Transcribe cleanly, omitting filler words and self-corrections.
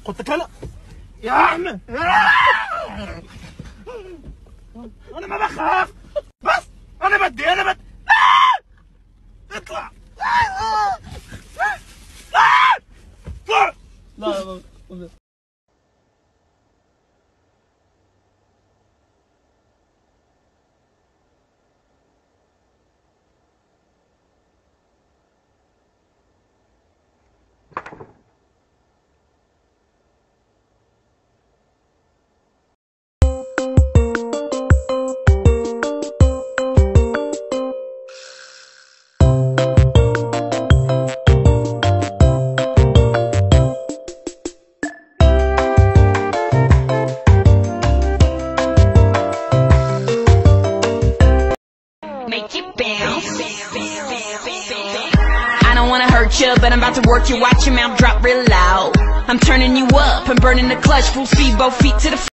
قلت لك لا يا عم. انا ما بخاف، بس انا بدي اطلع. لا I don't wanna hurt you, but I'm about to work you. Watch your mouth drop real loud. I'm turning you up and burning the clutch. Full speed, both feet to the